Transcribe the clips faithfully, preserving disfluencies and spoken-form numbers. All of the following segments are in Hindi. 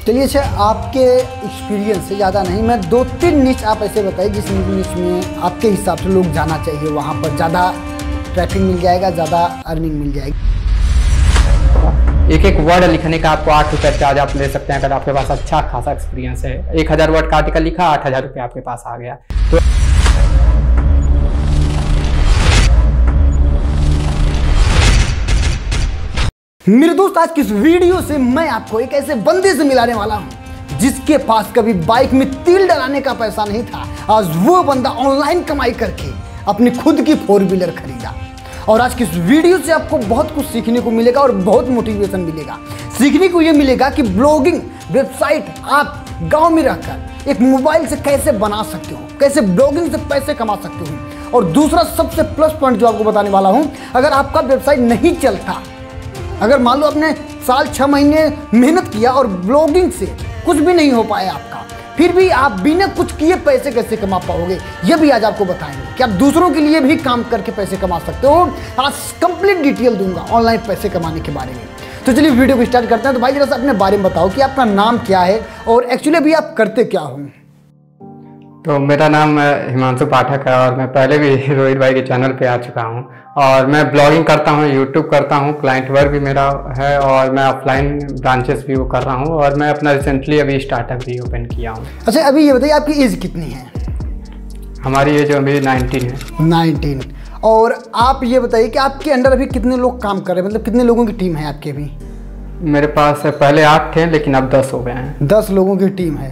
चलिए अच्छा, आपके एक्सपीरियंस से ज़्यादा नहीं, मैं दो तीन निच आप ऐसे बताइए जिस निच में आपके हिसाब से लोग जाना चाहिए, वहाँ पर ज़्यादा ट्रैफिक मिल जाएगा, ज़्यादा अर्निंग मिल जाएगी। एक एक वर्ड लिखने का आपको आठ रुपये चार्ज आप ले सकते हैं अगर आपके पास अच्छा खासा एक्सपीरियंस है। एक हज़ार वर्ड का आर्टिकल लिखा, आठ हज़ार रुपये आपके पास आ गया। तो मेरे दोस्त, आज की इस वीडियो से मैं आपको एक ऐसे बंदे से मिलाने वाला हूं जिसके पास कभी बाइक में तिल डलाने का पैसा नहीं था। आज वो बंदा ऑनलाइन कमाई करके अपनी खुद की फोर व्हीलर खरीदा। और आज की इस वीडियो से आपको बहुत कुछ सीखने को मिलेगा और बहुत मोटिवेशन मिलेगा। सीखने को ये मिलेगा कि ब्लॉगिंग वेबसाइट आप गांव में रहकर एक मोबाइल से कैसे बना सकते हो, कैसे ब्लॉगिंग से पैसे कमा सकते हो। और दूसरा सबसे प्लस पॉइंट जो आपको बताने वाला हूं, अगर आपका वेबसाइट नहीं चलता, अगर मान लो आपने साल छः महीने मेहनत किया और ब्लॉगिंग से कुछ भी नहीं हो पाया आपका, फिर भी आप बिना कुछ किए पैसे कैसे कमा पाओगे, ये भी आज आपको बताएंगे कि आप दूसरों के लिए भी काम करके पैसे कमा सकते हो। आज कंप्लीट डिटेल दूंगा ऑनलाइन पैसे कमाने के बारे में। तो चलिए वीडियो को स्टार्ट करते हैं। तो भाई जरा सा अपने बारे में बताओ कि आपका नाम क्या है और एक्चुअली अभी आप करते क्या हो। तो मेरा नाम हिमांशु पाठक है और मैं पहले भी रोहित भाई के चैनल पे आ चुका हूं और मैं ब्लॉगिंग करता हूं, यूट्यूब करता हूं, क्लाइंट वर्क भी मेरा है और मैं ऑफलाइन ब्रांचेस भी वो कर रहा हूं और मैं अपना रिसेंटली अभी स्टार्टअप भी ओपन किया हूं। अच्छा, अभी ये बताइए आपकी एज कितनी है? हमारी एज अभी नाइनटीन है। नाइनटीन। और आप ये बताइए कि आपके अंडर अभी कितने लोग काम कर रहे हैं, मतलब कितने लोगों की टीम है आपकी अभी? मेरे पास पहले आठ थे लेकिन अब दस हो गए हैं। दस लोगों की टीम है।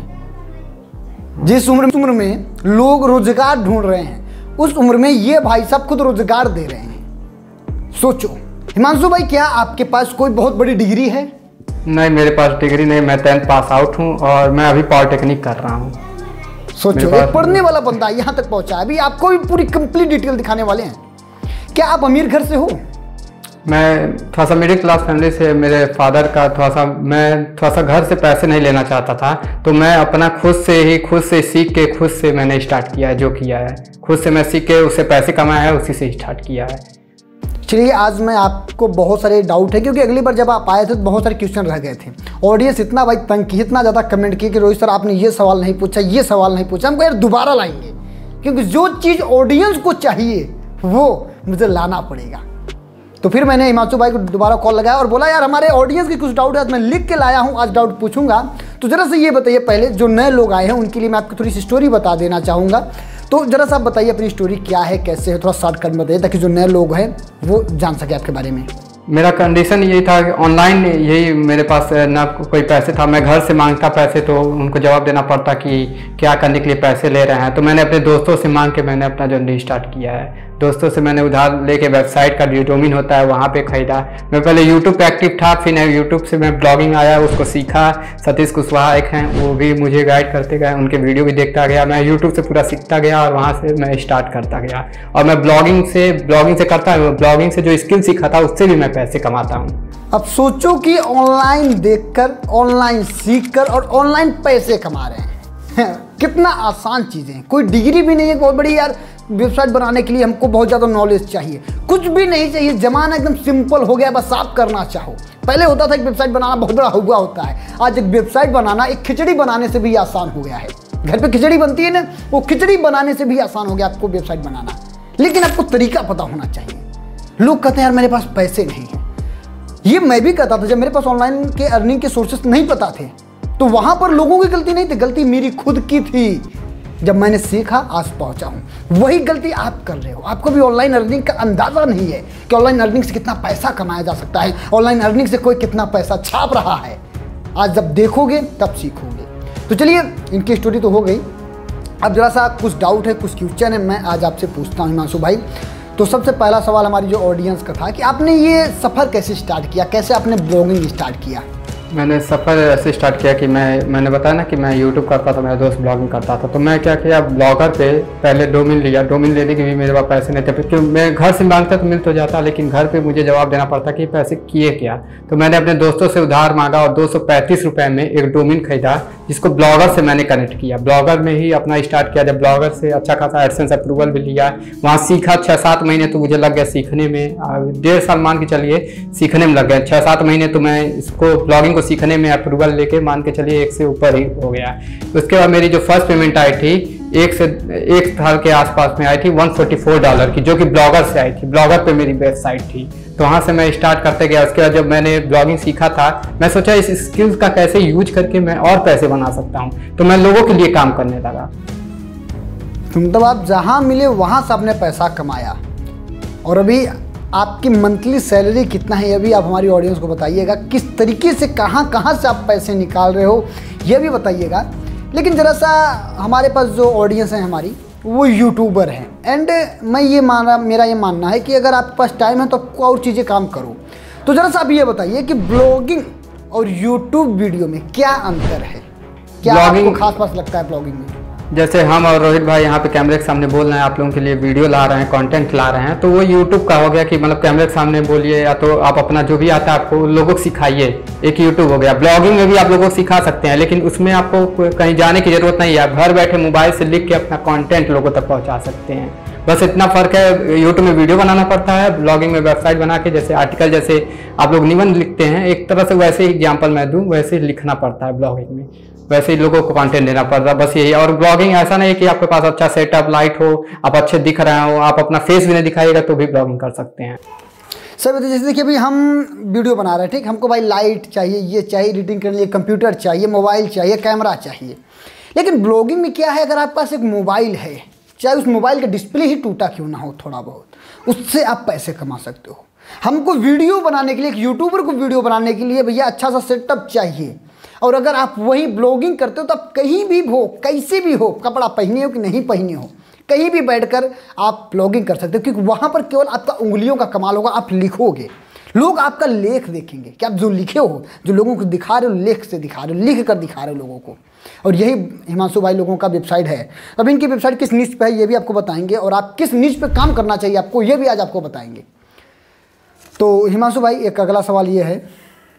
जिस उम्र उम्र में लोग रोजगार ढूंढ रहे हैं, उस उम्र में ये भाई साहब खुद रोजगार दे रहे हैं। सोचो हिमांशु भाई, क्या आपके पास कोई बहुत बड़ी डिग्री है? नहीं, मेरे पास डिग्री नहीं, मैं टेंथ पास आउट हूँ और मैं अभी पॉलिटेक्निक कर रहा हूँ। सोचो एक पढ़ने वाला बंदा यहाँ तक पहुँचा। अभी आपको भी पूरी कंप्लीट डिटेल दिखाने वाले हैं। क्या आप अमीर घर से हो? मैं थोड़ा सा मिडिल क्लास फैमिली से, मेरे फादर का थोड़ा सा, मैं थोड़ा सा घर से पैसे नहीं लेना चाहता था, तो मैं अपना खुद से ही खुद से सीख के खुद से मैंने स्टार्ट किया है। जो किया है खुद से मैं सीख के उससे पैसे कमाया है, उसी से स्टार्ट किया है। चलिए, आज मैं आपको बहुत सारे डाउट है क्योंकि अगली बार जब आप आए थे तो बहुत सारे क्वेश्चन रह गए थे। ऑडियंस इतना भाई तंग की, इतना ज़्यादा कमेंट किए कि रोहित सर आपने ये सवाल नहीं पूछा, ये सवाल नहीं पूछा। हमको यार दोबारा लाएंगे क्योंकि जो चीज़ ऑडियंस को चाहिए वो मुझे लाना पड़ेगा। तो फिर मैंने हिमांशु भाई को दोबारा कॉल लगाया और बोला यार हमारे ऑडियंस की कुछ डाउट है, आज मैं लिख के लाया हूँ, आज डाउट पूछूंगा। तो जरा से ये बताइए, पहले जो नए लोग आए हैं उनके लिए मैं आपको थोड़ी सी स्टोरी बता देना चाहूँगा। तो जरा सा आप बताइए अपनी स्टोरी क्या है, कैसे है, थोड़ा शॉर्टकट में बताइए ताकि जो नए लोग हैं वो जान सके आपके बारे में। मेरा कंडीशन यही था कि ऑनलाइन यही मेरे पास ना कोई पैसे था, मैं घर से मांगता पैसे तो उनको जवाब देना पड़ता कि क्या करने के लिए पैसे ले रहे हैं। तो मैंने अपने दोस्तों से मांग के मैंने अपना जर्नी स्टार्ट किया है। दोस्तों से मैंने उधार लेके वेबसाइट का जो डोमेन होता है वहाँ पे खरीदा। मैं पहले यूट्यूब पे एक्टिव था, फिर यूट्यूब से मैं ब्लॉगिंग आया, उसको सीखा। सतीश कुशवाहा एक हैं, वो भी मुझे गाइड करते गए, उनके वीडियो भी देखता गया। मैं यूट्यूब से पूरा सीखता गया और वहाँ से मैं स्टार्ट करता गया। और मैं ब्लॉगिंग से ब्लॉगिंग से करता हूँ, ब्लॉगिंग से जो स्किल सीखा था उससे भी मैं पैसे कमाता हूँ। अब सोचो कि ऑनलाइन देखकर, ऑनलाइन सीखकर और ऑनलाइन पैसे कमा रहे हैं। कितना आसान चीज़ें हैं, कोई डिग्री भी नहीं है बहुत बड़ी। यार वेबसाइट बनाने के लिए हमको बहुत ज़्यादा नॉलेज चाहिए, कुछ भी नहीं चाहिए। ज़माना एकदम सिंपल हो गया, बस आप करना चाहो। पहले होता था कि वेबसाइट बनाना बहुत बड़ा हुआ होता है, आज एक वेबसाइट बनाना एक खिचड़ी बनाने से भी आसान हो गया है। घर पे खिचड़ी बनती है ना, वो खिचड़ी बनाने से भी आसान हो गया आपको वेबसाइट बनाना। लेकिन आपको तरीका पता होना चाहिए। लोग कहते हैं यार मेरे पास पैसे नहीं हैं, ये मैं भी कहता था जब मेरे पास ऑनलाइन के अर्निंग के सोर्सेस नहीं पता थे। तो वहां पर लोगों की गलती नहीं थी, गलती मेरी खुद की थी। जब मैंने सीखा आज पहुंचा हूं। वही गलती आप कर रहे हो। आपको भी ऑनलाइन अर्निंग का अंदाजा नहीं है कि ऑनलाइन अर्निंग से कितना पैसा कमाया जा सकता है, ऑनलाइन अर्निंग से कोई कितना पैसा छाप रहा है। आज जब देखोगे तब सीखोगे। तो चलिए, इनकी स्टोरी तो हो गई। अब जरा सा कुछ डाउट है, कुछ क्वेश्चन है, मैं आज आपसे पूछता हूँ हिमांशु भाई। तो सबसे पहला सवाल हमारी जो ऑडियंस का था कि आपने ये सफ़र कैसे स्टार्ट किया, कैसे आपने ब्लॉगिंग स्टार्ट किया? मैंने सफ़र ऐसे स्टार्ट किया कि मैं मैंने बताया ना कि मैं यूट्यूब करता था, मेरा दोस्त ब्लॉगिंग करता था। तो मैं क्या किया, ब्लॉगर पे पहले डोमेन लिया। डोमेन लेने के भी मेरे पास पैसे नहीं थे क्योंकि मैं घर से मांगता तो मिल तो जाता, लेकिन घर पे मुझे जवाब देना पड़ता कि पैसे किए क्या। तो मैंने अपने दोस्तों से उधार मांगा और दो सौ पैंतीस रुपये में एक डोमेन खरीदा जिसको ब्लॉगर से मैंने कनेक्ट किया। ब्लॉगर में ही अपना स्टार्ट किया। जब ब्लॉगर से अच्छा खासा एडसेंस अप्रूवल भी लिया, वहाँ सीखा छः सात महीने तो मुझे लग गया सीखने में, डेढ़ साल मान के चलिए सीखने में लग गया। छः सात महीने तो मैं इसको ब्लॉगिंग को सीखने में अप्रूवल लेके मान के चलिए एक से ऊपर ही हो गया। उसके बाद मेरी जो फर्स्ट पेमेंट आई थी एक से एक साल के आसपास में आई थी वन फोर्टी फोर डॉलर की, जो कि ब्लॉगर से आई थी। ब्लॉगर पे मेरी वेबसाइट थी, तो वहाँ से मैं स्टार्ट करते गया। उसके बाद जब मैंने ब्लॉगिंग सीखा था, मैं सोचा इस स्किल्स का कैसे यूज करके मैं और पैसे बना सकता हूँ, तो मैं लोगों के लिए काम करने लगा। मतलब आप जहाँ मिले वहाँ से आपने पैसा कमाया। और अभी आपकी मंथली सैलरी कितना है ये भी आप हमारी ऑडियंस को बताइएगा। किस तरीके से कहाँ कहाँ से आप पैसे निकाल रहे हो ये भी बताइएगा। लेकिन ज़रा सा हमारे पास जो ऑडियंस है हमारी वो यूट्यूबर हैं, एंड मैं ये माना मेरा ये मानना है कि अगर आपके पास टाइम है तो आपको और चीज़ें काम करो। तो ज़रा सा आप ये बताइए कि ब्लॉगिंग और यूट्यूब वीडियो में क्या अंतर है, क्या आपको खास बात लगता है ब्लॉगिंग में? जैसे हम और रोहित भाई यहाँ पे कैमरे के सामने बोल रहे हैं, आप लोगों के लिए वीडियो ला रहे हैं, कंटेंट ला रहे हैं, तो वो यूट्यूब का हो गया कि मतलब कैमरे के सामने बोलिए, या तो आप अपना जो भी आता है आपको लोगों को सिखाइए, एक यूट्यूब हो गया। ब्लॉगिंग में भी आप लोगों को सिखा सकते हैं, लेकिन उसमें आपको कहीं जाने की जरूरत नहीं है। आप घर बैठे मोबाइल से लिख के अपना कंटेंट लोगों तक पहुँचा सकते हैं। बस इतना फ़र्क है, यूट्यूब में वीडियो बनाना पड़ता है, ब्लॉगिंग में वेबसाइट बना के जैसे आर्टिकल जैसे आप लोग निबंध लिखते हैं, एक तरह से वैसे ही एग्जाम्पल मैं दूँ वैसे लिखना पड़ता है ब्लॉगिंग में, वैसे ही लोगों को कंटेंट देना पड़ता है, बस यही। और ब्लॉगिंग ऐसा नहीं है कि आपके पास अच्छा सेटअप लाइट हो, आप अच्छे दिख रहे हो, आप अपना फेस भी नहीं दिखाइएगा तो भी ब्लॉगिंग कर सकते हैं। सर जैसे देखिए अभी हम वीडियो बना रहे हैं, ठीक, हमको भाई लाइट चाहिए, ये चाहिए, एडिटिंग करने के लिए कंप्यूटर चाहिए, मोबाइल चाहिए, कैमरा चाहिए। लेकिन ब्लॉगिंग में क्या है, अगर आपके पास एक मोबाइल है, चाहे उस मोबाइल का डिस्प्ले ही टूटा क्यों ना हो थोड़ा बहुत, उससे आप पैसे कमा सकते हो। हमको वीडियो बनाने के लिए, एक यूट्यूबर को वीडियो बनाने के लिए भैया अच्छा सा सेटअप चाहिए। और अगर आप वही ब्लॉगिंग करते हो तो आप कहीं भी हो, कैसे भी हो, कपड़ा पहने हो कि नहीं पहने हो, कहीं भी बैठकर आप ब्लॉगिंग कर सकते हो, क्योंकि वहाँ पर केवल आपका उंगलियों का कमाल होगा। आप लिखोगे, लोग आपका लेख देखेंगे कि आप जो लिखे हो, जो लोगों को दिखा रहे हो, लेख से दिखा रहे हो, लिख कर दिखा रहे हो लोगों को। और यही हिमांशु भाई लोगों का वेबसाइट है। अब इनकी वेबसाइट किस निच पे है ये भी आपको बताएंगे, और आप किस निच पे काम करना चाहिए आपको ये भी आज आपको बताएंगे। तो हिमांशु भाई एक अगला सवाल ये है,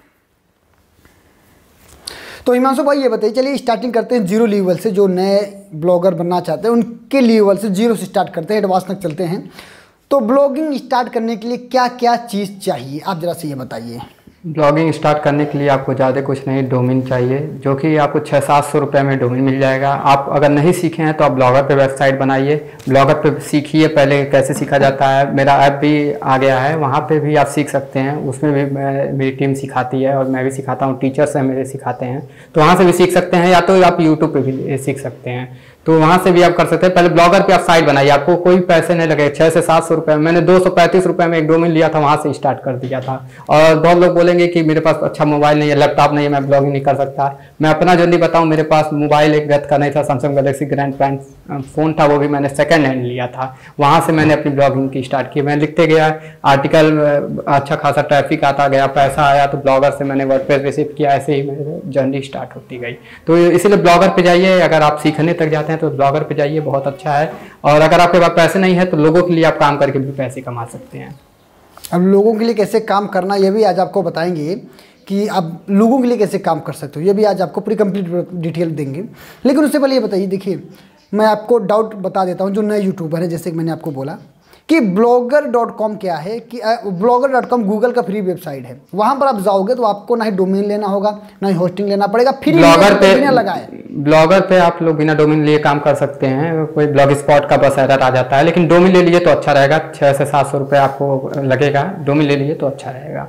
तो हिमांशु भाई ये बताइए, चलिए स्टार्टिंग करते हैं जीरो लेवल से। जो नए ब्लॉगर बनना चाहते हैं उनके लेवल से जीरो से स्टार्ट करते हैं, एडवांस तक चलते हैं। तो ब्लॉगिंग स्टार्ट करने के लिए क्या क्या चीज़ चाहिए, आप जरा से ये बताइए। ब्लॉगिंग स्टार्ट करने के लिए आपको ज़्यादा कुछ नहीं, डोमेन चाहिए, जो कि आपको छः सात सौ रुपये में डोमेन मिल जाएगा। आप अगर नहीं सीखे हैं तो आप ब्लॉगर पे वेबसाइट बनाइए, ब्लॉगर पे सीखिए पहले कैसे सीखा जाता है। मेरा ऐप भी आ गया है, वहाँ पे भी आप सीख सकते हैं, उसमें भी मेरी टीम सिखाती है और मैं भी सिखाता हूँ, टीचर्स हैं मेरे सिखाते हैं, तो वहाँ से भी सीख सकते हैं, या तो आप यूट्यूब पर भी सीख सकते हैं, तो वहाँ से भी आप कर सकते हैं। पहले ब्लॉगर पे आप साइट बनाइए, आपको कोई पैसे नहीं लगे, छः से सात सौ रुपये। मैंने दो सौ पैंतीस रुपये में एक डोमेन लिया था, वहाँ से स्टार्ट कर दिया था। और बहुत लोग बोलेंगे कि मेरे पास अच्छा मोबाइल नहीं है, लैपटॉप नहीं है, मैं ब्लॉगिंग नहीं कर सकता। मैं अपना जल्दी बताऊँ, मेरे पास मोबाइल एक गत का नहीं था, सैमसंग गैलेक्सी ग्रैंड पैन फ़ोन था, वो भी मैंने सेकेंड हैंड लिया था। वहाँ से मैंने अपनी ब्लॉगिंग की स्टार्ट की। मैं लिखते गया, आर्टिकल अच्छा खासा ट्रैफिक आता गया, पैसा आया, तो ब्लॉगर से मैंने वर्डप्रेस रिसीव किया, ऐसे ही मेरी जर्नी स्टार्ट होती गई। तो इसीलिए ब्लॉगर पर जाइए, अगर आप सीखने तक जाते हैं तो ब्लॉगर पर जाइए, बहुत अच्छा है। और अगर आपके पास पैसे नहीं है तो लोगों के लिए आप काम करके भी पैसे कमा सकते हैं। अब लोगों के लिए कैसे काम करना ये भी आज आपको बताएंगे कि आप लोगों के लिए कैसे काम कर सकते हो, ये भी आज आपको पूरी कंप्लीट डिटेल देंगे। लेकिन उससे पहले ये बताइए, देखिए मैं आपको डाउट बता देता हूँ, जो नए यूट्यूबर है, जैसे कि मैंने आपको बोला कि ब्लॉगर डॉट कॉम क्या है, कि ब्लॉगर डॉट कॉम गूगल का फ्री वेबसाइट है। वहाँ पर आप जाओगे तो आपको ना ही डोमेन लेना होगा, ना ही होस्टिंग लेना पड़ेगा, फ्री ब्लॉगर पे बिना लगाए। ब्लॉगर पे आप लोग बिना डोमेन लिए काम कर सकते हैं। कोई ब्लॉग स्पॉट का बस एरर आ जाता है, लेकिन डोमेन ले लिए तो अच्छा रहेगा, छः से सात सौ रुपये आपको लगेगा, डोमेन ले लिए तो अच्छा रहेगा।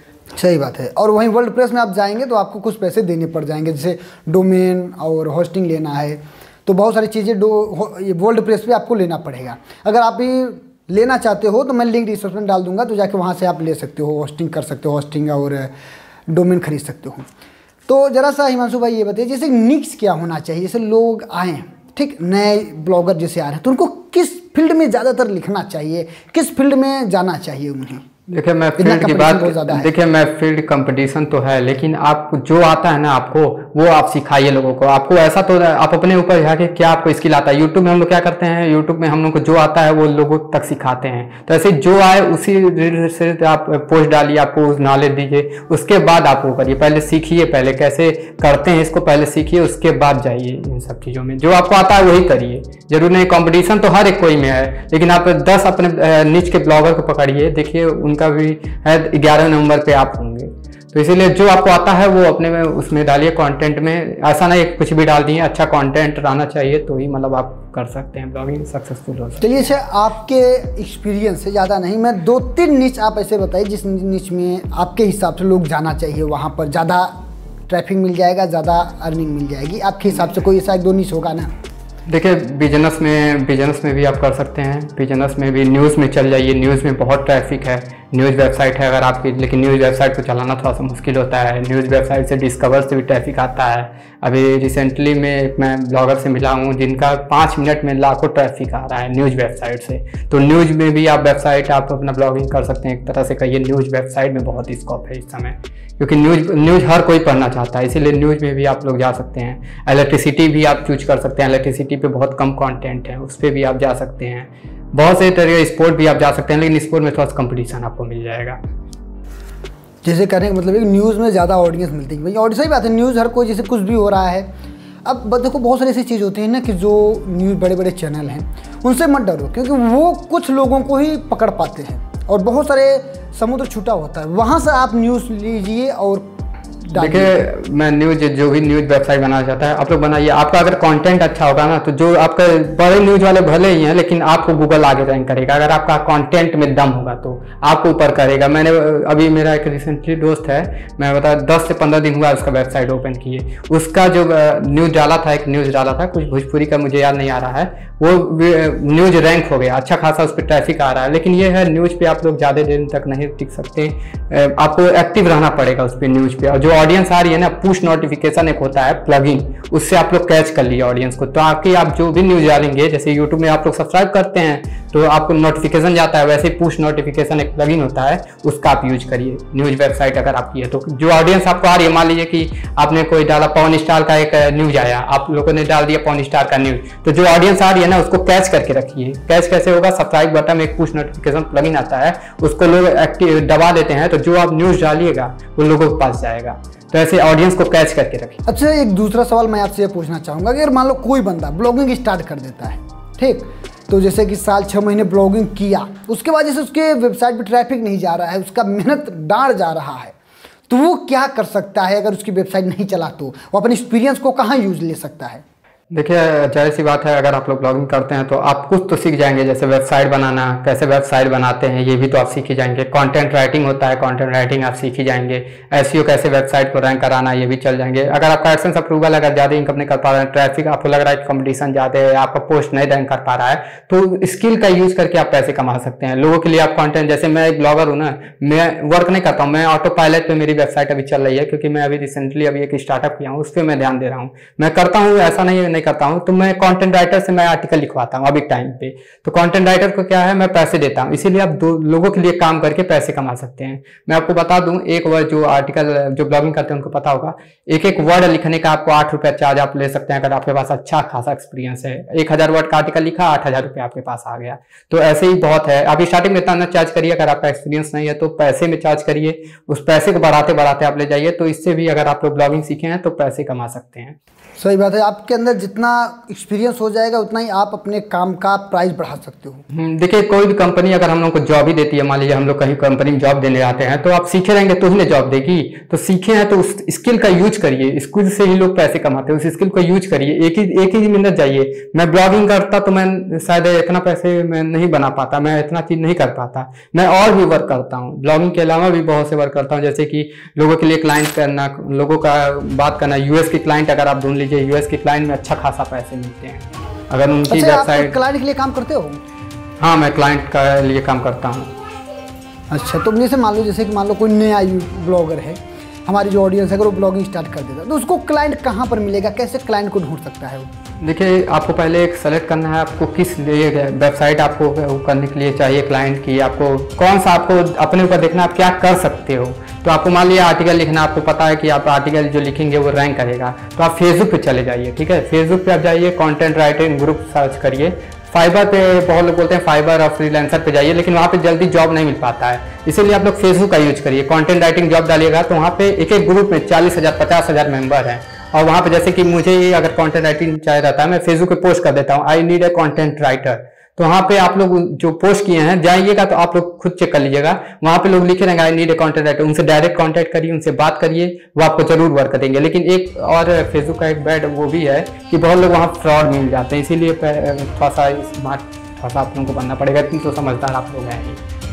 सही बात है। और वहीं वर्ल्ड प्रेस में आप जाएंगे तो आपको कुछ पैसे देने पड़ जाएंगे, जैसे डोमेन और होस्टिंग लेना है, तो बहुत सारी चीज़ें डो ये वर्ल्ड प्रेस पे आपको लेना पड़ेगा। अगर आप भी लेना चाहते हो तो मैं लिंक डिस्क्रिप्शन में डाल दूंगा, तो जाके वहाँ से आप ले सकते हो, होस्टिंग कर सकते हो, होस्टिंग और डोमेन खरीद सकते हो। तो ज़रा सा हिमांशु भाई ये बताइए, जैसे निक्स क्या होना चाहिए, जैसे लोग आएँ, ठीक, नए ब्लॉगर जैसे आ रहे हैं, तो उनको किस फील्ड में ज़्यादातर लिखना चाहिए, किस फील्ड में जाना चाहिए उन्हें, देखिए मैं फील्ड की बात देखिए मैं फील्ड कंपटीशन तो है, लेकिन आप जो आता है ना आपको वो आप सिखाइए लोगों को। आपको ऐसा तो आप अपने ऊपर जाके क्या आपको स्किल आता है। यूट्यूब में हम लोग क्या करते हैं, यूट्यूब में हम लोग को जो आता है वो लोगों तक सिखाते हैं। तो ऐसे जो आए उसी से आप पोस्ट डालिए, आपको नॉलेज दीजिए, उसके बाद आप वो करिए। पहले सीखिए, पहले कैसे करते हैं इसको पहले सीखिए, उसके बाद जाइए इन सब चीज़ों में। जो आपको आता है वही करिए। जरूर नहीं, कॉम्पिटिशन तो हर एक कोई में है, लेकिन आप दस अपने निच के ब्लॉगर को पकड़िए, देखिए उनका भी है ग्यारह नंबर पे आप होंगे। तो इसीलिए जो आपको आता है वो अपने में उसमें डालिए, कंटेंट में। ऐसा नहीं कुछ भी डाल दिए, अच्छा कंटेंट रहना चाहिए तो ही मतलब आप कर सकते हैं ब्लॉगिंग सक्सेसफुल हो सकते हैं। चलिए सर, आपके एक्सपीरियंस से ज़्यादा नहीं, मैं दो तीन निच आप ऐसे बताइए जिस निच में आपके हिसाब से लोग जाना चाहिए, वहाँ पर ज़्यादा ट्रैफिक मिल जाएगा, ज़्यादा अर्निंग मिल जाएगी। आपके हिसाब से कोई ऐसा एक दो निच होगा ना? देखिए बिजनेस में बिजनेस में भी आप कर सकते हैं। बिजनेस में भी न्यूज़ में चल जाइए, न्यूज़ में बहुत ट्रैफिक है। न्यूज़ वेबसाइट है अगर आपकी, लेकिन न्यूज़ वेबसाइट को चलाना थोड़ा सा मुश्किल होता है। न्यूज़ वेबसाइट से डिस्कवर से भी ट्रैफिक आता है। अभी रिसेंटली में मैं ब्लॉगर से मिला हूँ जिनका पाँच मिनट में लाखों ट्रैफिक आ रहा है न्यूज़ वेबसाइट से। तो न्यूज़ में भी आप वेबसाइट आप अपना ब्लॉगिंग कर सकते हैं। एक तरह से कहिए न्यूज़ वेबसाइट में बहुत स्कोप है इस समय, क्योंकि न्यूज़ न्यूज़ हर कोई पढ़ना चाहता है, इसीलिए न्यूज़ में भी आप लोग जा सकते हैं। इलेक्ट्रिसिटी भी आप चूज कर सकते हैं, इलेक्ट्रिसिटी पे बहुत कम कंटेंट है, उस पर भी आप जा सकते हैं। बहुत से तरह स्पोर्ट भी आप जा सकते हैं, लेकिन स्पोर्ट में थोड़ा सा कंपटीशन आपको मिल जाएगा। जैसे कहने का मतलब एक न्यूज़ में ज़्यादा ऑडियंस मिलती है भाई, और सही बात है, न्यूज़ हर कोई जैसे कुछ भी हो रहा है। अब देखो बहुत सारी ऐसी चीज़ होती है ना कि जो न्यूज़ बड़े बड़े चैनल हैं उनसे मत डरो, क्योंकि वो कुछ लोगों को ही पकड़ पाते हैं और बहुत सारे समुद्र छूटा होता है, वहाँ से आप न्यूज़ लीजिए और देखिए मैं न्यूज जो भी न्यूज वेबसाइट बनाना चाहता है आप लोग बनाइए। आपका अगर कंटेंट अच्छा होगा ना तो जो आपका बड़े न्यूज वाले भले ही हैं, लेकिन आपको गूगल आगे रैंक करेगा। अगर आपका कंटेंट में दम होगा तो आपको ऊपर करेगा। मैंने अभी मेरा एक रिसेंटली दोस्त है, मैं बता दस से पंद्रह दिन हुआ उसका वेबसाइट ओपन किए। उसका जो न्यूज डाला था, एक न्यूज डाला था कुछ भोजपुरी का, मुझे याद नहीं आ रहा है, वो न्यूज रैंक हो गया, अच्छा खासा उस पर ट्रैफिक आ रहा है। लेकिन ये है न्यूज पे आप लोग ज़्यादा दिन तक नहीं टिक सकते, आपको एक्टिव रहना पड़ेगा उस पर न्यूज पे। और जो ऑडियंस आ रही है ना, पुश नोटिफिकेशन एक होता है प्लगइन, उससे आप लोग कैच कर लिए ऑडियंस को। तो आपकी आप जो भी न्यूज डालेंगे, जैसे यूट्यूब में आप लोग सब्सक्राइब करते हैं तो आपको नोटिफिकेशन जाता है, वैसे ही पुश नोटिफिकेशन एक प्लगइन होता है, उसका आप यूज करिए न्यूज वेबसाइट अगर आपकी है तो। जो ऑडियंस आपको आ रही है, मान लीजिए कि आपने कोई डाला पवन स्टार का एक न्यूज आया, आप लोगों ने डाल दिया पवन स्टार का न्यूज, तो जो ऑडियंस आ रही है ना उसको कैच करके रखिए। कैच कैसे होगा, सब्सक्राइब बटन में एक पुश नोटिफिकेशन प्लगइन आता है, उसको लोग एक्टिव दबा देते हैं, तो जो आप न्यूज डालिएगा वो लोगों के पास जाएगा। तो ऐसे ऑडियंस को कैच करके रखिए। अच्छा, एक दूसरा सवाल मैं आपसे ये पूछना चाहूँगा कि अगर मान लो कोई बंदा ब्लॉगिंग स्टार्ट कर देता है, ठीक, तो जैसे कि साल छः महीने ब्लॉगिंग किया, उसके बाद जैसे उसके वेबसाइट पे ट्रैफिक नहीं जा रहा है, उसका मेहनत डाढ़ जा रहा है, तो वो क्या कर सकता है? अगर उसकी वेबसाइट नहीं चला तो वो अपने एक्सपीरियंस को कहाँ यूज ले सकता है? देखिए जाहिर सी बात है, अगर आप लोग ब्लॉगिंग करते हैं तो आप कुछ तो सीख जाएंगे। जैसे वेबसाइट बनाना, कैसे वेबसाइट बनाते हैं ये भी तो आप सीख ही जाएंगे। कंटेंट राइटिंग होता है, कंटेंट राइटिंग आप सीख ही जाएंगे। एसईओ कैसे वेबसाइट को रैंक कराना ये भी चल जाएंगे। अगर आपका एडसेंस अप्रूवल अगर ज़्यादा इनकम नहीं कर पा रहा है, ट्रैफिक आपको लग रहा है कंपटीशन ज़्यादा है, आपका पोस्ट नहीं रैंक कर पा रहा है, तो स्किल का यूज़ करके आप पैसे कमा सकते हैं। लोगों के लिए आप कॉन्टेंट, जैसे मैं एक ब्लॉगर हूँ ना, मैं वर्क नहीं करता हूँ, मैं ऑटो पायलट पर मेरी वेबसाइट अभी चल रही है, क्योंकि मैं अभी रिसेंटली अभी एक स्टार्टअप किया हूँ, उस पर मैं ध्यान दे रहा हूँ। मैं करता हूँ, ऐसा नहीं नहीं करता हूँ, तो मैं कंटेंट राइटर से मैं आर्टिकल लिखवाता हूँ अभी टाइम पे। तो कंटेंट राइटर को क्या है, मैं पैसे देता हूँ, इसीलिए आप दो लोगों के लिए काम करके पैसे कमा सकते हैं। मैं आपको बता दूं, एक वर्ड जो आर्टिकल जो ब्लॉगिंग करते हैं उनको पता होगा, एक एक वर्ड लिखने का आपको आठ रुपया चार्ज आप ले सकते हैं अगर आपके पास अच्छा खासा एक्सपीरियंस है। एक हजार वर्ड का आर्टिकल लिखा, आठ हजार रुपया आपके पास आ गया। तो ऐसे ही बहुत है। अभी स्टार्टिंग में इतना ना चार्ज करिए, अगर आपका एक्सपीरियंस नहीं है तो पैसे में चार्ज करिए, उस पैसे को बढ़ाते बढ़ाते आप ले जाइए। तो इससे भी अगर आप लोग ब्लॉगिंग सीखे हैं तो पैसे कमा सकते हैं। सही बात है, आपके अंदर जितना एक्सपीरियंस हो जाएगा उतना ही आप अपने काम का प्राइस बढ़ा सकते हो। देखिए कोई भी कंपनी अगर हम लोग को जॉब ही देती है, मान लीजिए हम लोग कहीं कंपनी में जॉब देने आते हैं, तो आप सीखे रहेंगे तो ही ना जॉब देगी। तो सीखे हैं तो उस स्किल का यूज करिए, स्किल से ही लोग पैसे कमाते हैं, उस स्किल को यूज करिए। एक ही एक ही मिनट जाइए। मैं ब्लॉगिंग करता तो मैं शायद इतना पैसे मैं नहीं बना पाता, मैं इतना चीज नहीं कर पाता। मैं और भी वर्क करता हूँ, ब्लॉगिंग के अलावा भी बहुत से वर्क करता हूँ, जैसे कि लोगों के लिए क्लाइंट करना, लोगों का बात करना। यूएस की क्लाइंट अगर आप ढूंढ लीजिए, यूएस की क्लाइंट में अच्छा खासा पैसे मिलते हैं अगर उनकी वेबसाइट। आप क्लाइंट के लिए काम करते हो? हाँ, मैं क्लाइंट का लिए काम करता हूँ। अच्छा, तो जैसे मान लो जैसे कि मान लो कोई नया ब्लॉगर है, हमारी जो ऑडियंस है अगर वो ब्लॉगिंग स्टार्ट कर देता है, तो उसको क्लाइंट कहाँ पर मिलेगा, कैसे क्लाइंट को ढूंढ सकता है वो? देखिए, आपको पहले एक सेलेक्ट करना है आपको किस लिए वेबसाइट आपको करने के लिए चाहिए क्लाइंट की, आपको कौन सा आपको अपने ऊपर देखना आप क्या कर सकते हो। तो आपको मान लिया आर्टिकल लिखना, आपको पता है कि आप आर्टिकल जो लिखेंगे वो रैंक करेगा, तो आप फेसबुक पे चले जाइए। ठीक है, फेसबुक पे आप जाइए, कंटेंट राइटिंग ग्रुप सर्च करिए। फाइबर पे बहुत लोग बोलते हैं फाइबर और फ्रीलांसर पे जाइए, लेकिन वहाँ पे जल्दी जॉब नहीं मिल पाता है, इसीलिए आप लोग फेसबुक का यूज करिए। कंटेंट राइटिंग जॉब डालिएगा तो वहाँ पे एक एक ग्रुप में चालीस हज़ार पचास हज़ार मेंबर हैं, और वहाँ पे जैसे कि मुझे अगर कंटेंट राइटिंग चाहिए रहता है, मैं फेसबुक पे पोस्ट कर देता हूँ I need a content writer. तो वहाँ पे आप लोग जो पोस्ट किए हैं जाइएगा तो आप लोग खुद चेक कर लीजिएगा, वहाँ पे लोग लिखे रहेंगे I need a content writer, उनसे डायरेक्ट कांटेक्ट करिए, उनसे बात करिए, वो आपको जरूर वर्क देंगे। लेकिन एक और फेसबुक का एक बैड वो भी है कि बहुत लोग वहाँ फ्रॉड मिल जाते हैं, इसीलिए थोड़ा सा स्मार्ट थोड़ा सा आप लोगों को बनना पड़ेगा, इतनी तो समझदार आप लोग हैं।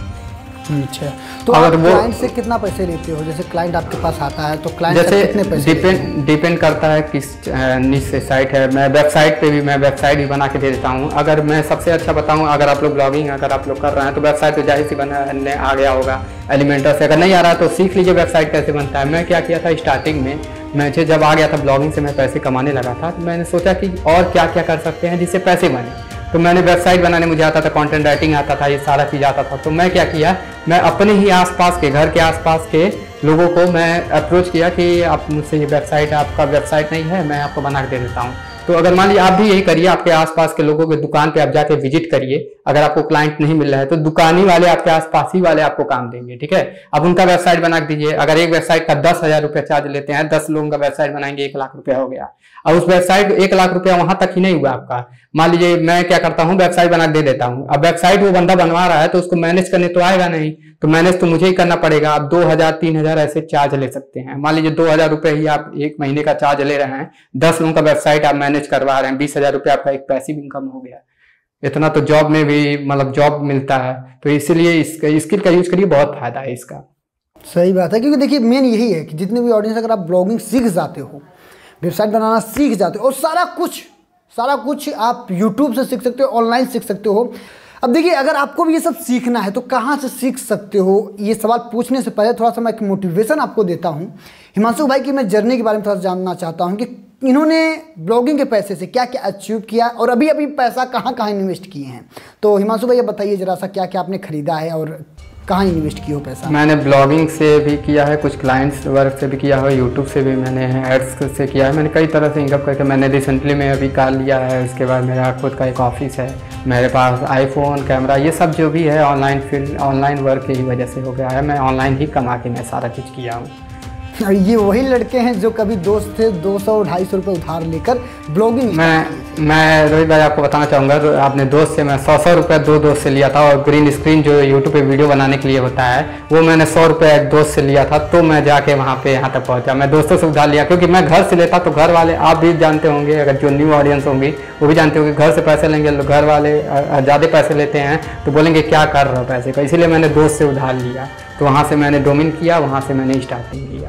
अच्छा, तो अगर वो क्लाइंट से कितना पैसे लेते हो? जैसे क्लाइंट आपके पास आता है तो क्लाइंट से कितने पैसे? डिपेंड डिपेंड करता है किस निश से साइट है। मैं वेबसाइट पे भी मैं वेबसाइट भी बना के दे देता हूँ। अगर मैं सबसे अच्छा बताऊँ, अगर आप लोग ब्लॉगिंग अगर आप लोग कर रहे हैं तो वेबसाइट तो जाहिर सी बनाने आ गया होगा एलिमेंटर से, अगर नहीं आ रहा है तो सीख लीजिए वेबसाइट कैसे बनता है। मैं क्या किया था स्टार्टिंग में, मुझे जब आ गया था ब्लॉगिंग से मैं पैसे कमाने लगा था, तो मैंने सोचा कि और क्या क्या कर सकते हैं जिससे पैसे बने। तो मैंने वेबसाइट बनाने मुझे आता था, कंटेंट राइटिंग आता था, ये सारा चीज़ आता था। तो मैं क्या किया, मैं अपने ही आसपास के घर के आसपास के लोगों को मैं अप्रोच किया कि आप मुझसे ये वेबसाइट, आपका वेबसाइट नहीं है, मैं आपको बना के दे देता हूँ। तो अगर मान लीजिए आप भी यही करिए, आपके आसपास के लोगों के दुकान पे आप जाके विजिट करिए। अगर आपको क्लाइंट नहीं मिल रहा है तो दुकानी वाले आपके आसपास ही वाले आपको काम देंगे। ठीक है, अब उनका वेबसाइट बना दीजिए। अगर एक वेबसाइट का दस हजार रुपया चार्ज लेते हैं, दस लोगों का वेबसाइट बनाएंगे, एक लाख रुपया हो गया। और उस वेबसाइट एक लाख रुपया वहां तक ही नहीं हुआ आपका। मान लीजिए मैं क्या करता हूँ, वेबसाइट बना दे देता हूँ। अब वेबसाइट वो बंदा बनवा रहा है तो उसको मैनेज करने तो आएगा नहीं, तो मैनेज तो मुझे ही करना पड़ेगा। आप दो हजार तीन हजार ऐसे चार्ज ले सकते हैं। मान लीजिए दो हजार रुपये ही आप एक महीने का चार्ज ले रहे हैं, दस लोगों का वेबसाइट आप मैनेज करवा रहे हैं, बीस हजार रुपये आपका एक पैसिव इनकम हो गया। इतना तो जॉब में भी मतलब जॉब मिलता है, तो इसीलिए इसका स्किल का यूज करिए, बहुत फायदा है इसका। सही बात है, क्योंकि देखिए मेन यही है कि जितने भी ऑडियंस, अगर आप ब्लॉगिंग सीख जाते हो, वेबसाइट बनाना सीख जाते हो, और सारा कुछ सारा कुछ आप यूट्यूब से सीख सकते हो, ऑनलाइन सीख सकते हो। अब देखिए, अगर आपको भी ये सब सीखना है तो कहाँ से सीख सकते हो? ये सवाल पूछने से पहले थोड़ा सा मैं एक मोटिवेशन आपको देता हूँ। हिमांशु भाई की मैं जर्नी के बारे में थोड़ा सा जानना चाहता हूँ कि इन्होंने ब्लॉगिंग के पैसे से क्या क्या अचीव किया और अभी अभी पैसा कहाँ कहाँ इन्वेस्ट किए हैं। तो हिमांशु भाई ये बताइए जरा सा, क्या क्या आपने खरीदा है और कहाँ इन्वेस्ट किया हो पैसा? मैंने ब्लॉगिंग से भी किया है, कुछ क्लाइंट्स वर्क से भी किया है, यूट्यूब से भी मैंने एड्स से किया है। मैंने कई तरह से इनकम करके मैंने रिसेंटली में अभी कार लिया है। इसके बाद मेरा खुद का एक ऑफिस है, मेरे पास आईफोन, कैमरा, ये सब जो भी है ऑनलाइन फील्ड ऑनलाइन वर्क की वजह से हो गया है। मैं ऑनलाइन ही कमा के मैं सारा चीज़ किया हूँ। और ये वही लड़के हैं जो कभी दोस्त थे दो सौ ढाई सौ रुपये उधार लेकर ब्लॉगिंग। मैं मैं रोहित भाई आपको बताना चाहूँगा, तो अपने दोस्त से मैं सौ सौ रुपये दो दोस्त से लिया था, और ग्रीन स्क्रीन जो यूट्यूब पे वीडियो बनाने के लिए होता है वो मैंने सौ रुपये एक दोस्त से लिया था। तो मैं जाके वहाँ पे यहाँ तक पहुँचा। मैं दोस्तों से उधार लिया, क्योंकि मैं घर से लेता तो घर वाले, आप भी जानते होंगे, अगर जो न्यू ऑडियंस होंगी वो भी जानते होंगे, घर से पैसे लेंगे तो घर वाले ज़्यादा पैसे लेते हैं तो बोलेंगे क्या कर रहे हो पैसे का, इसीलिए मैंने दोस्त से उधार लिया। तो वहाँ से मैंने डोमेन किया, वहाँ से मैंने स्टार्टिंग किया।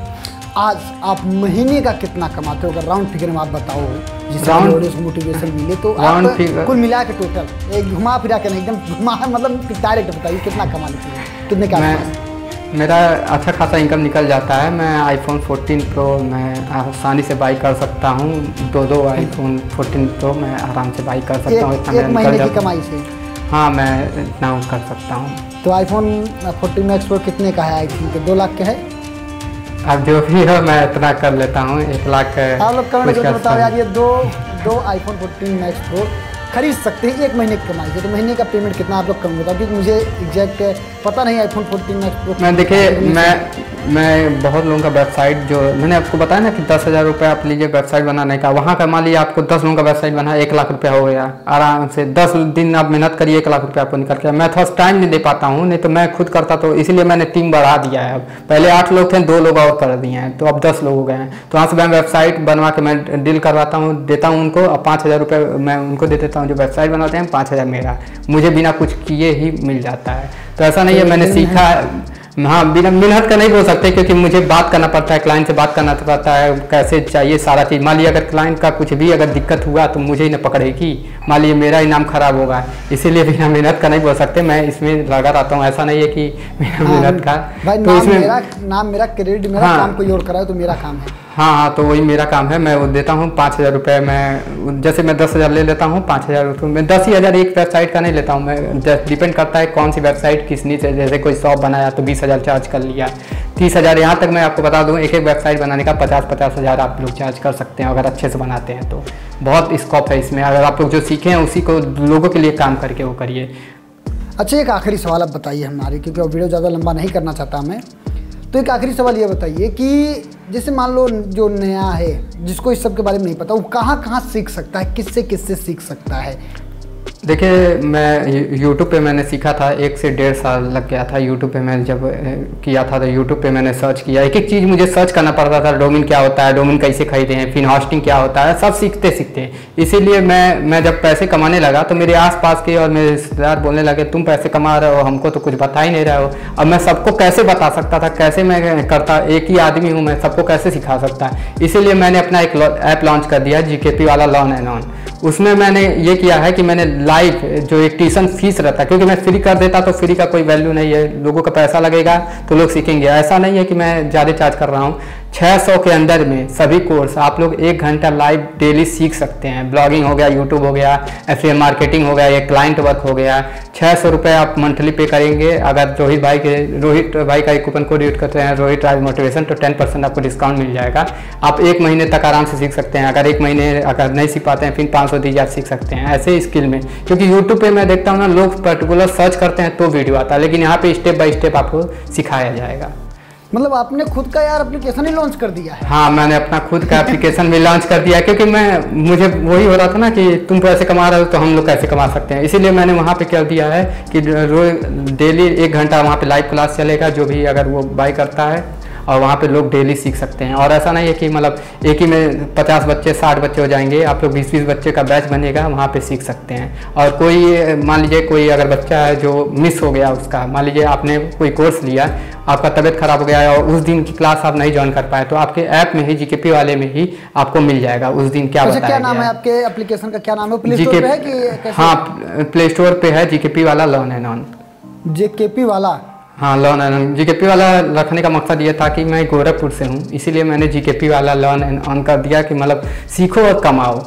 आज आप महीने का कितना कमाते हो? अगर राउंड फिगर में आप बताओ, जिससे ऑडियंस को मोटिवेशन मिले, तो आप कुल मिला के टोटल एक घुमा फिरा के नहीं, एकदम घुमा मतलब डायरेक्ट बताइए कितना कमा लेते हैं, कितने का? मैं मेरा अच्छा खासा इनकम निकल जाता है। मैं आईफोन फोर्टीन प्रो मैं आसानी से बाई कर सकता हूँ। दो दो आईफोन फोर्टीन प्रो मैं आराम से बाई कर सकता हूँ। इतना एक महीने की कमाई से? हाँ, मैं इतना कर सकता हूँ। तो आईफोन फोर्टीन मैक्स प्रो कितने का है? आई थिंक दो लाख का है। अब जो भी हो मैं इतना कर लेता हूँ, एक लाख। आप लोग कमेंट करके बताओ यार, ये दो दो आईफोन फोर्टीन मैक्स प्रो खरीद सकते हैं एक महीने की कमाई से। तो महीने का पेमेंट कितना आप लोग कम बताओ, क्योंकि मुझे एग्जैक्ट पता नहीं आईफोन फोर्टीन मैक्स प्रो। मैं देखिए, मैं मैं बहुत लोगों का वेबसाइट, जो मैंने आपको बताया ना कि दस हज़ार रुपये आप लीजिए वेबसाइट बनाने का, वहाँ का मान लीजिए आपको दस लोगों का वेबसाइट बना, एक लाख रुपया हो गया आराम से। दस दिन आप मेहनत करिए, एक लाख रुपया आपको निकल के। मैं थोड़ा टाइम नहीं दे पाता हूँ, नहीं तो मैं खुद करता, तो इसीलिए मैंने टीम बढ़ा दिया है। अब पहले आठ लोग थे, दो लोग और कर दिए हैं, तो अब दस लोग हो गए हैं। तो वहाँ से मैं वेबसाइट बनवा के मैं डील करवाता हूँ, देता हूँ उनको, और पाँच हज़ार रुपये मैं उनको दे देता हूँ। जो वेबसाइट बनाते हैं पाँच हज़ार मेरा, मुझे बिना कुछ किए ही मिल जाता है। तो ऐसा नहीं है, मैंने सीखा। हाँ, बिना मेहनत का नहीं बोल सकते, क्योंकि मुझे बात करना पड़ता है, क्लाइंट से बात करना पड़ता है, कैसे चाहिए सारा चीज़। मान लीजिए अगर क्लाइंट का कुछ भी अगर दिक्कत हुआ तो मुझे ही न पकड़ेगी, मान लीजिए मेरा ही नाम खराब होगा। इसीलिए बिना मेहनत का नहीं बोल सकते, मैं इसमें लगा रहता हूँ। ऐसा नहीं है कि बिना मेहनत का। भाई, तो नाम इसमें मेरा नाम मेरा क्रेडिट मेरा, हाँ, काम कोई और कराए तो मेरा काम है। हाँ हाँ, तो वही मेरा काम है। मैं वो देता हूँ पाँच हज़ार रुपये। मैं जैसे मैं दस हज़ार ले लेता हूँ, पाँच हज़ार रुपये मैं दस ही हज़ार एक वेबसाइट का नहीं लेता हूँ मैं। डिपेंड करता है कौन सी वेबसाइट किसनी से, जैसे कोई शॉप बनाया तो बीस हज़ार चार्ज कर लिया, तीस हज़ार। यहाँ तक मैं आपको बता दूँ, एक एक वेबसाइट बनाने का पचास पचास हज़ार आप लोग चार्ज कर सकते हैं अगर अच्छे से बनाते हैं तो। बहुत स्कोप है इसमें, अगर आप लोग जो सीखे हैं उसी को लोगों के लिए काम करके वो करिए। अच्छा, एक आखिरी सवाल आप बताइए हमारे, क्योंकि वीडियो ज़्यादा लंबा नहीं करना चाहता मैं, तो एक आखिरी सवाल ये बताइए कि जैसे मान लो जो नया है, जिसको इस सब के बारे में नहीं पता, वो कहाँ कहाँ सीख सकता है, किससे किससे सीख सकता है? देखिए, मैं यूट्यूब पे मैंने सीखा था, एक से डेढ़ साल लग गया था यूट्यूब पे। मैंने जब किया था तो यूट्यूब पे मैंने सर्च किया, एक एक चीज़ मुझे सर्च करना पड़ता था। डोमेन क्या होता है, डोमेन कैसे खरीदे हैं, फिर होस्टिंग क्या होता है, सब सीखते सीखते। इसीलिए मैं मैं जब पैसे कमाने लगा तो मेरे आसपास के और मेरे रिश्तेदार बोलने लगे, तुम पैसे कमा रहे हो, हमको तो कुछ बता ही नहीं रहे हो। अब मैं सबको कैसे बता सकता था, कैसे मैं करता, एक ही आदमी हूँ मैं, सबको कैसे सिखा सकता। इसीलिए मैंने अपना एक ऐप लॉन्च कर दिया, जीकेपी वाला लर्न एंड अर्न। उसमें मैंने ये किया है कि मैंने लाइव जो एक ट्यूशन फीस रहता है, क्योंकि मैं फ्री कर देता तो फ्री का कोई वैल्यू नहीं है, लोगों का पैसा लगेगा तो लोग सीखेंगे। ऐसा नहीं है कि मैं ज़्यादा चार्ज कर रहा हूँ। छः सौ के अंदर में सभी कोर्स आप लोग एक घंटा लाइव डेली सीख सकते हैं। ब्लॉगिंग हो गया, यूट्यूब हो गया, एफएम मार्केटिंग हो गया, ये क्लाइंट वर्क हो गया। छः सौ रुपये आप मंथली पे करेंगे। अगर रोहित भाई के रोहित भाई का एक कूपन कोड यूज करते हैं, रोहित राज मोटिवेशन, तो टेन परसेंट आपको डिस्काउंट मिल जाएगा। आप एक महीने तक आराम से सीख सकते हैं। अगर एक महीने अगर नहीं सीख पाते हैं, फिर पाँच सौ दीजिए, आप सीख सकते हैं ऐसे स्किल में। क्योंकि यूट्यूब पे मैं देखता हूँ ना, लोग पर्टिकुलर सर्च करते हैं तो वीडियो आता है, लेकिन यहाँ पे स्टेप बाय स्टेप आपको सिखाया जाएगा। मतलब आपने खुद का यार एप्लीकेशन ही लॉन्च कर दिया है? हाँ, मैंने अपना खुद का एप्लीकेशन भी लॉन्च कर दिया है, क्योंकि मैं मुझे वही हो रहा था ना कि तुम पैसे कमा रहे हो तो हम लोग कैसे कमा सकते हैं। इसीलिए मैंने वहाँ पे कर दिया है कि रोज डेली एक घंटा वहाँ पे लाइव क्लास चलेगा, जो भी अगर वो बाय करता है, और वहाँ पे लोग डेली सीख सकते हैं। और ऐसा नहीं है कि मतलब एक ही में पचास बच्चे साठ बच्चे हो जाएंगे, आप लोग बीस बीस बच्चे का बैच बनेगा, वहाँ पे सीख सकते हैं। और कोई मान लीजिए कोई अगर बच्चा है जो मिस हो गया उसका, मान लीजिए आपने कोई कोर्स लिया, आपका तबीयत खराब हो गया है और उस दिन की क्लास आप नहीं ज्वाइन कर पाए, तो आपके ऐप में ही, जीकेपी वाले में ही आपको मिल जाएगा उस दिन क्या बताया क्या नाम है आपके एप्लीकेशन का, क्या नाम है? प्ले स्टोर पे है कि? हाँ, प्ले स्टोर पे है, जीकेपी वाला लर्न एंड अर्न। जीकेपी वाला? हाँ, लर्न एंड अर्न। जीकेपी वाला रखने का मकसद ये था कि मैं गोरखपुर से हूँ, इसीलिए मैंने जीकेपी वाला लर्न एंड अर्न कर दिया कि मतलब सीखो और कमाओ।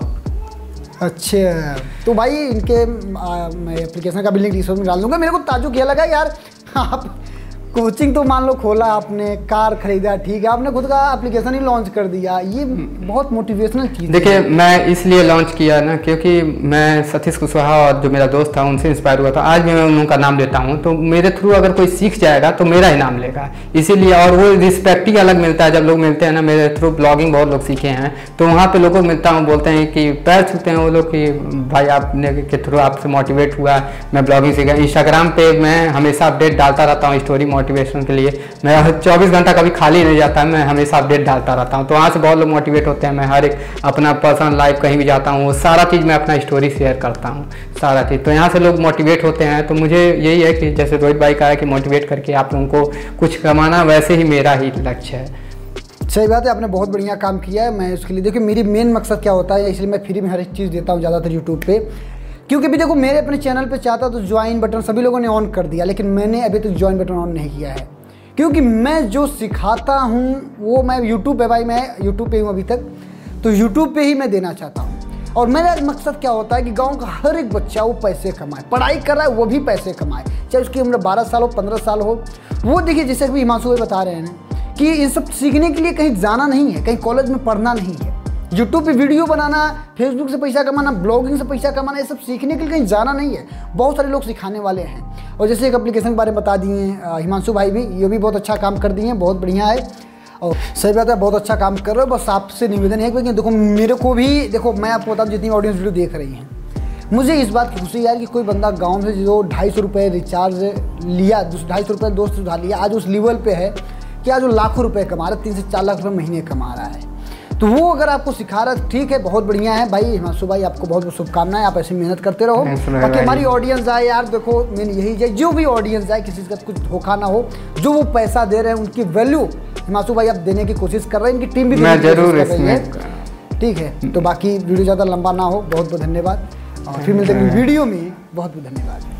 अच्छा, तो भाई इनके आ, मैं एप्लीकेशन का भी लिंक डिस्क्रिप्शन में डाल दूंगा। मेरे को ताजुब किया लगा यार, आप कोचिंग तो मान लो खोला आपने, कार खरीदा, ठीक है, आपने खुद का एप्लीकेशन ही लॉन्च कर दिया, ये बहुत मोटिवेशनल चीज़ है। देखिए, मैं इसलिए लॉन्च किया ना, क्योंकि मैं सतीश कुशवाहा और जो मेरा दोस्त था उनसे इंस्पायर हुआ था। आज भी मैं उन लोगों का नाम लेता हूँ, तो मेरे थ्रू अगर कोई सीख जाएगा तो मेरा ही नाम लेगा, इसीलिए। और वो रिस्पेक्ट ही अलग मिलता है जब लोग मिलते हैं ना। मेरे थ्रू ब्लॉगिंग बहुत लोग सीखे हैं, तो वहाँ पर लोगों को मिलता हूँ, बोलते हैं कि पैर छूते हैं वो लोग कि भाई आपने के थ्रू आपसे मोटिवेट हुआ, मैं ब्लॉगिंग सीखा। इंस्टाग्राम पर मैं हमेशा अपडेट डालता रहता हूँ स्टोरी मोटिवेशन के लिए। मैं चौबीस घंटा कभी खाली नहीं जाता, मैं हमेशा अपडेट डालता रहता हूँ, तो वहाँ से बहुत लोग मोटिवेट होते हैं। मैं हर एक अपना पर्सनल लाइफ कहीं भी जाता हूँ, वो सारा चीज़ मैं अपना स्टोरी शेयर करता हूँ, सारा चीज़, तो यहाँ से लोग मोटिवेट होते हैं। तो मुझे यही है कि जैसे रोहित भाई का है कि मोटिवेट करके आप लोगों को कुछ कमाना, वैसे ही मेरा ही लक्ष्य है। सही बात है, आपने बहुत बढ़िया काम किया है। मैं उसके लिए, देखिए मेरी मेन मकसद क्या होता है, इसलिए मैं फ्री में हर एक चीज़ देता हूँ ज़्यादातर यूट्यूब पे, क्योंकि भी देखो मेरे अपने चैनल पे चाहता तो ज्वाइन बटन सभी लोगों ने ऑन कर दिया, लेकिन मैंने अभी तक ज्वाइन बटन ऑन नहीं किया है, क्योंकि मैं जो सिखाता हूँ वो मैं यूट्यूब पे, भाई मैं यूट्यूब पे हूँ अभी तक, तो यूट्यूब पे ही मैं देना चाहता हूँ। और मेरा मकसद क्या होता है कि गांव का हर एक बच्चा वो पैसे कमाए, पढ़ाई कर रहा है वो भी पैसे कमाए, चाहे उसकी उम्र बारह साल हो, पंद्रह साल हो। वो देखिए, जैसे कि हिमांशु भाई बता रहे हैं ना कि ये सब सीखने के लिए कहीं जाना नहीं है, कहीं कॉलेज में पढ़ना नहीं है, यूट्यूब पे वीडियो बनाना, फेसबुक से पैसा कमाना, ब्लॉगिंग से पैसा कमाना, ये सब सीखने के लिए कहीं जाना नहीं है। बहुत सारे लोग सिखाने वाले हैं। और जैसे एक एप्लीकेशन के बारे में बता दिए हैं हिमांशु भाई भी, ये भी बहुत अच्छा काम कर दिए हैं, बहुत बढ़िया है। और सही बात है, बहुत अच्छा काम कर रहे हो। बस आपसे निवेदन है कि देखो मेरे को भी, देखो मैं आपको बता दूँ, जितनी ऑडियंस वीडियो देख रही हैं, मुझे इस बात की खुशी यार कि कोई बंदा गाँव से जो ढाई सौ रुपये रिचार्ज लिया, ढाई सौ रुपये दोस्त से उधार लिया, आज उस लेवल पर है कि आज वो लाखों रुपये कमा रहा है, तीन से चार लाख रुपये महीने कमा रहा है। तो वो अगर आपको सिखा रहा है, ठीक है, बहुत बढ़िया है भाई। हिमांशु भाई आपको बहुत बहुत शुभकामनाएं, आप ऐसी मेहनत करते रहो ताकि हमारी ऑडियंस आए यार। देखो मेन यही है, जो भी ऑडियंस आए किसी का कुछ धोखा ना हो, जो वो पैसा दे रहे हैं उनकी वैल्यू हिमांशु भाई आप देने की कोशिश कर रहे हैं, इनकी टीम भी मैं जरूर इसमें, ठीक है। तो बाकी वीडियो ज़्यादा लंबा ना हो, बहुत बहुत धन्यवाद और फिर मिलते हैं वीडियो में, बहुत बहुत धन्यवाद।